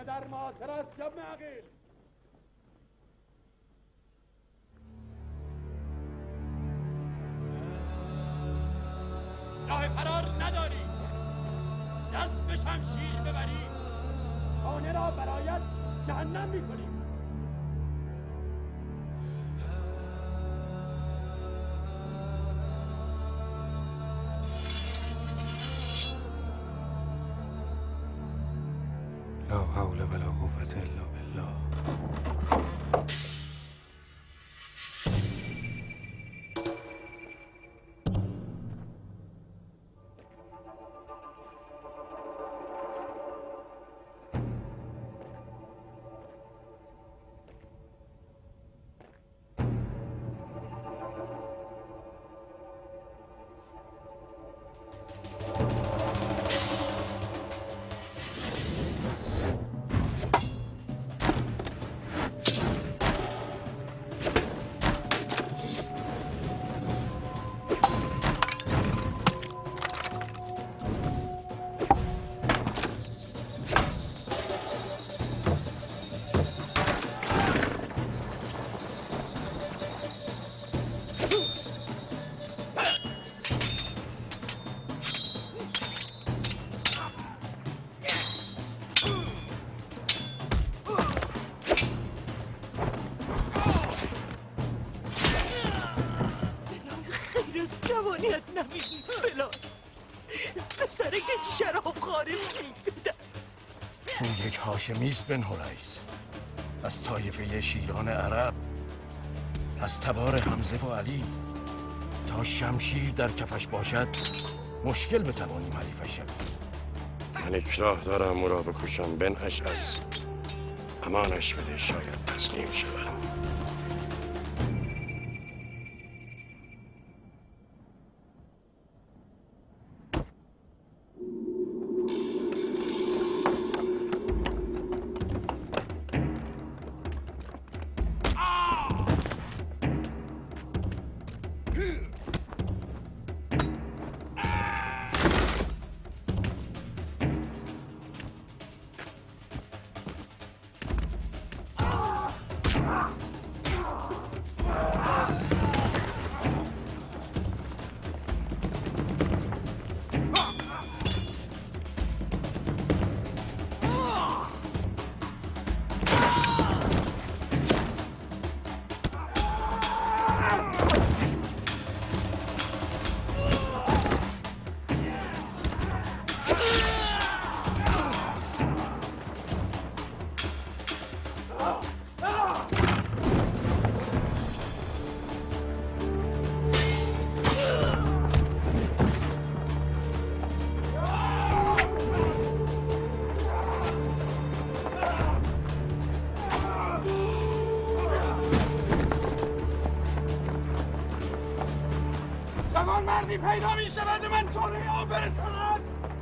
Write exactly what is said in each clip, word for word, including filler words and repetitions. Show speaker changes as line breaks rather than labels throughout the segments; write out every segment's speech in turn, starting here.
در معاصر است ابن عقیل. راه فرار نداری، دست به شمشیر ببری خانه را برایت جهنم میکنی.
لا حول ولا قوة الا بالله.
هاشمیست بن حریث از طایفه شیران عرب، از تبار حمزه و علی. تا شمشیر در کفش باشد مشکل بتوانیم حریفش شویم.
من اکراه دارم او را بکشم بن اشعث. امانش بده شاید تسلیم شود.
پیدا می شود من طوره آن برساند.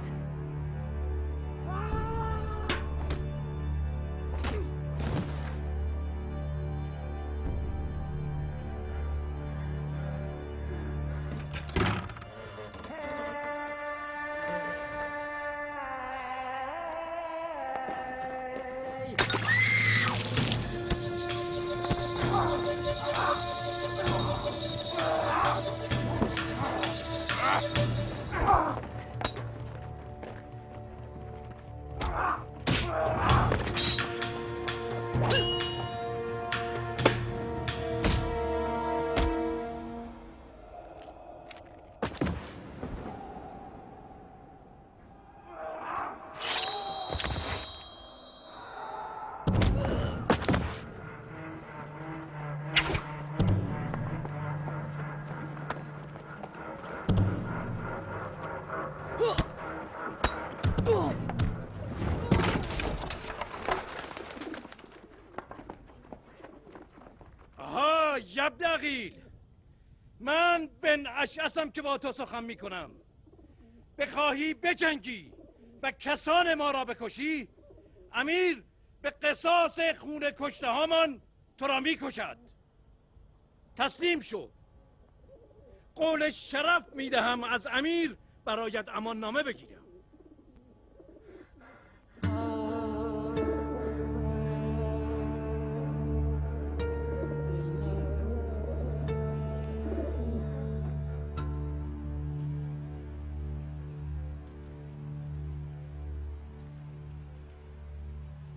ابن عقیل، من بن اشعثم که با تو سخن می کنم. بخواهی بجنگی و کسان ما را بکشی، امیر به قصاص خون کشته هامان تو را می کشد. تسلیم شو. قول شرف می دهم از امیر برایت امان نامه بگیرم.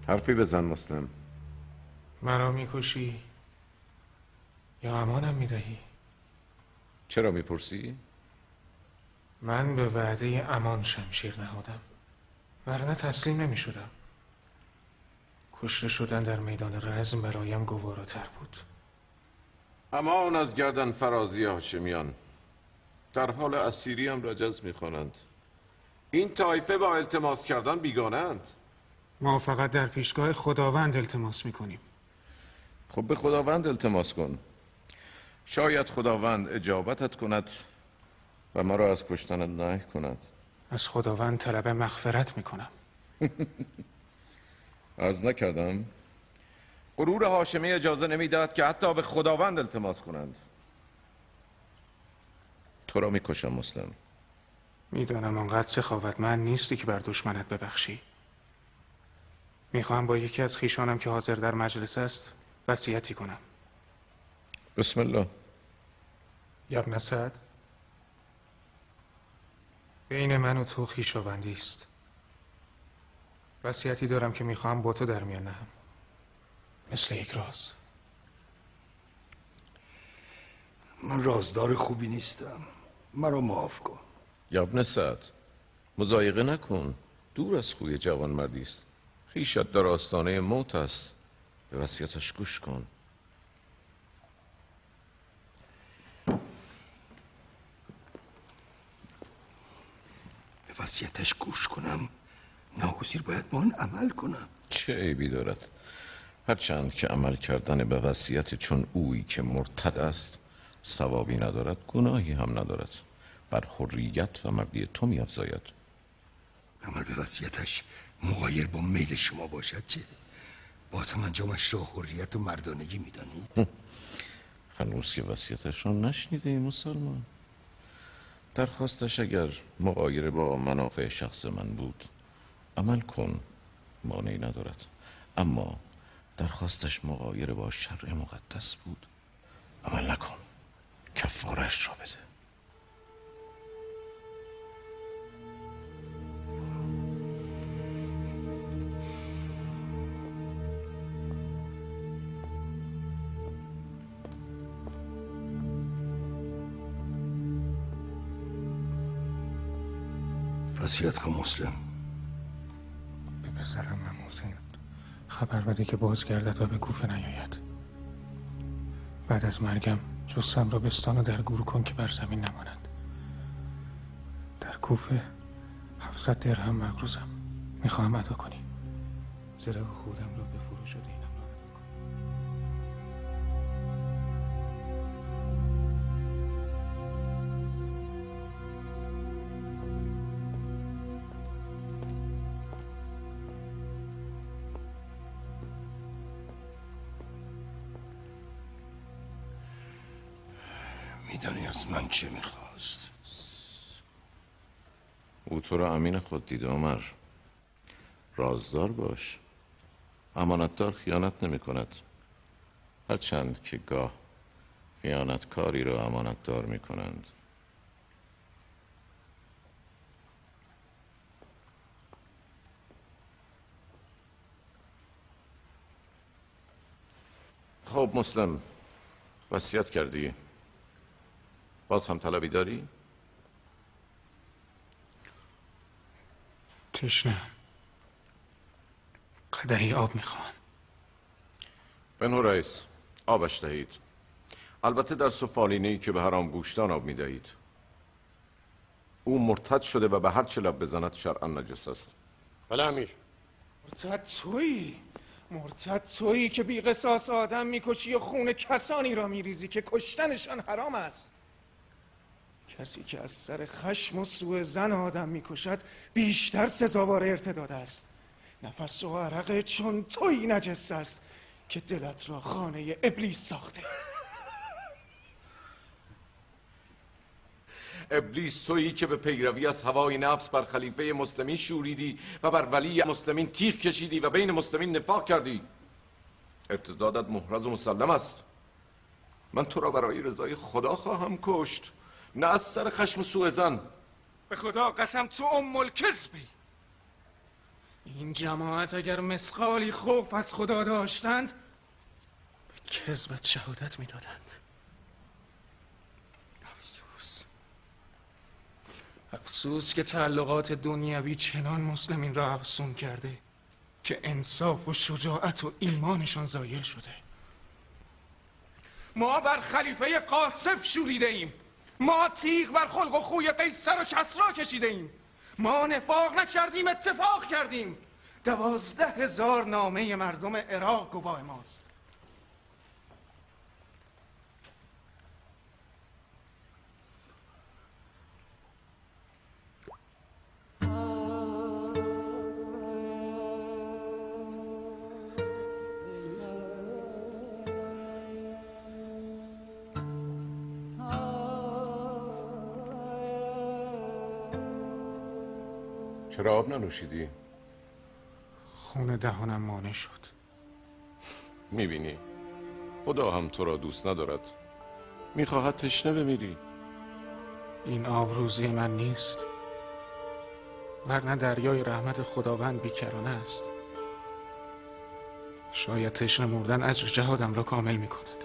حرفی بزن مسلم.
مرا میکشی یا امانم میدهی؟
چرا میپرسی؟
من به وعده امان شمشیر نهادم، ورنه تسلیم نمیشدم. کشته شدن در میدان رزم برایم گواراتر بود.
امان از گردن فرازی هاشمیان، در حال اسیری هم رجز میخوانند. این طایفه با التماس کردن بیگانند.
ما فقط در پیشگاه خداوند التماس میکنیم.
خب به خداوند التماس کن، شاید خداوند اجابتت کند و ما را از کشتنت نهی کند.
از خداوند طلب مغفرت میکنم.
عرض نکردم غرور هاشمی اجازه نمیدهد که حتی به خداوند التماس کنند. تو را میکشم مسلم.
میدانم آنقدر سخاوتمند نیستی که بر دشمنت ببخشی. میخواهم با یکی از خویشانم که حاضر در مجلس است وصیتی کنم.
بسم الله.
یا ابن سعد، بین من و تو خویشاوندی است. وصیتی دارم که میخواهم با تو در میان نهم، مثل یک راز.
من رازدار خوبی نیستم، مرا معاف کن.
یا ابن سعد، مضایقه نکن، دور از خوی جوان مردی است. خویشت در آستانه موت است، به وصیتش گوش کن.
به وصیتش گوش کنم؟ ناگزیر باید به آن عمل کنم.
چه عیبی دارد؟ هرچند که عمل کردن به وصیت چون اویی که مرتد است ثوابی ندارد، گناهی هم ندارد، بر حریت و مردی تو می‌افزاید.
عمل به وصیتش مغایر با میل شما باشد چه؟ باز هم انجامش را حریت و مردانگی می‌دانید؟
هنوز که وصیتش را نشنیده ای مسلمان. درخواستش اگر مغایر با منافع شخص من بود عمل کن، مانعی ندارد. اما درخواستش مغایر با شرع مقدس بود، عمل نکن، کفارش را بده.
وصیت کن مسلم.
به پسرم من حسین خبر بده که بازگردد و به کوفه نیاید. بعد از مرگم جثم را بستان و در گور کن که بر زمین نماند. در کوفه هفتصد درهم مقروضم، میخواهم ادا کنی. زره خودم را بفروش و دینم را ادا کن.
میدانی از من چه میخواست؟
او تو را امین خود دید عمر. رازدار باش. امانتدار خیانت نمی کند، هرچند که گاه خیانتکاری را امانتدار می کنند. خب مسلم، وصیت کردی، باز هم طلبی داری؟
تشنه، قدحی آب میخوام.
بنو رئیس، آبش دهید. البته در سفالینه‌ای که به حرام گوشتان آب میدهید. او مرتد شده و به هر چه لب بزند شرعا نجس است.
بله امیر.
مرتد تویی، مرتد تویی که بی قصاص آدم میکشی و خون کسانی را میریزی که کشتنشان حرام است. کسی که از سر خشم و سوء ظن آدم میکشد بیشتر سزاوار ارتداد است. نفس و عرق چون تویی نجس است که دلت را خانه ابلیس ساخته.
ابلیس تویی که به پیروی از هوای نفس بر خلیفه مسلمین شوریدی و بر ولی مسلمین تیغ کشیدی و بین مسلمین نفاق کردی. ارتدادت محرز و مسلم است. من تو را برای رضای خدا خواهم کشت، نه از سر خشم و سوء ظن.
به خدا قسم تو ام الکذبی. این جماعت اگر مثقالی خوف از خدا داشتند به کذبت شهادت میدادند. افسوس افسوس که تعلقات دنیوی چنان مسلمین را افسون کرده که انصاف و شجاعت و ایمانشان زایل شده. ما بر خلیفه قاسب شوریده ایم، ما تیغ بر خلق و خوی قیصر و کسری کشیده ایم، ما نفاق نکردیم اتفاق کردیم. دوازده هزار نامه مردم عراق گواه ماست.
چرا آب ننوشیدی؟
خون دهانم مانع شد.
میبینی خدا هم تو را دوست ندارد، میخواهد تشنه بمیری.
این آب روزی من نیست، ورنه دریای رحمت خداوند بیکرانه است. شاید تشنه مردن اجر جهادم را کامل میکند.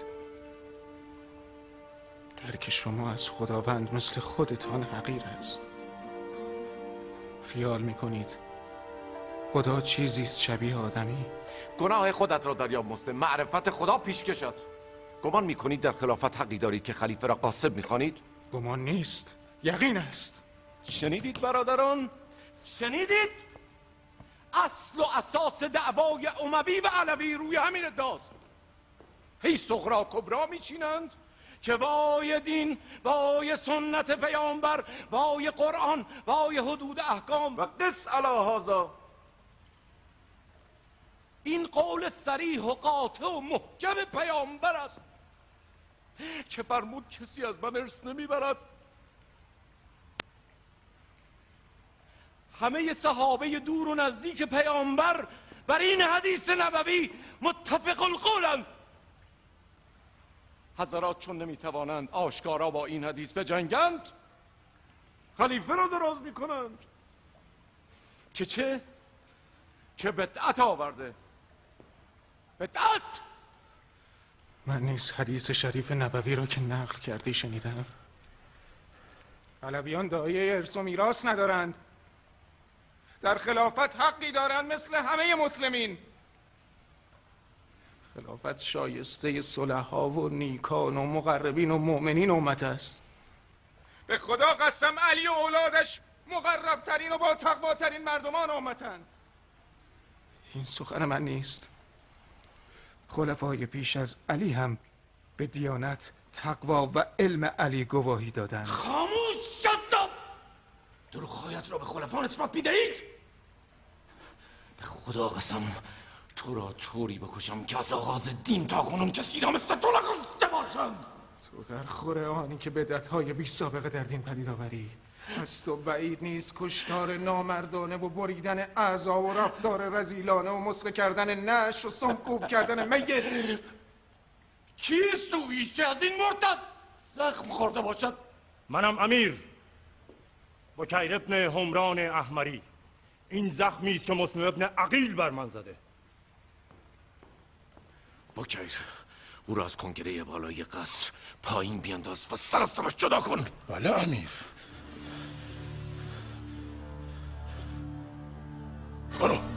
درک شما از خداوند مثل خودتان حقیر است. خیال میکنید خدا چیزی است شبیه آدمی؟
گناه خودت را دریاب مسلم، معرفت خدا پیش کشد. گمان میکنید در خلافت حقی دارید که خلیفه را قاسب میخوانید؟
گمان نیست، یقین است.
شنیدید برادران؟ شنیدید؟ اصل و اساس دعوای اموی و علوی روی همین ادعاست. هی صغرا کبرا میچینند که وای دین، وای سنت پیامبر، وای قرآن، وای حدود احکام و قس علی هذا. این قول صریح و قاطع و محکم پیامبر است که فرمود کسی از من ارث نمیبرد. همه صحابه دور و نزدیک پیامبر بر این حدیث نبوی متفق القولند. حضرات چون نمیتوانند آشکارا با این حدیث بجنگند، خلیفه را دراز میکنند که چه؟ که بدعت آورده. بدعت!
من نیز حدیث شریف نبوی را که نقل کردی شنیدم. علویان دایه ارث و میراث ندارند، در خلافت حقی دارند مثل همه مسلمین. خلافت شایسته صلحا و نیکان و مقربین و مؤمنین امت است. به خدا قسم علی و اولادش مقربترین و با تقواترین مردمان امتند. این سخن من نیست. خلفای پیش از علی هم به دیانت، تقوا و علم علی گواهی دادند.
خاموش جذاب! دروغ‌هایت را به خلفا نسبت می‌دهید؟ به خدا قسم تو را طوری بکشم که از آغاز دین تا کنون کسی را مثل تو نگفته باشند.
تو در خور آنی که بدعت‌های بی سابقه در دین پدید آوری. از تو بعید نیست کشتار نامردانه و بریدن اعضا و رفتار رذیلانه و مسخره کردن نعش و سمکوب کردن میت.
کیست اویی که از این مرتد زخم خورده باشد؟
منم امیر بکیر ابن همران احمری. این زخمی است که مسلم ابن عقیل بر من زده.
بکیر او را از کنگره بالای قصر پایین بیانداز و سر از تنش جدا کن.
بله امیر.
برو.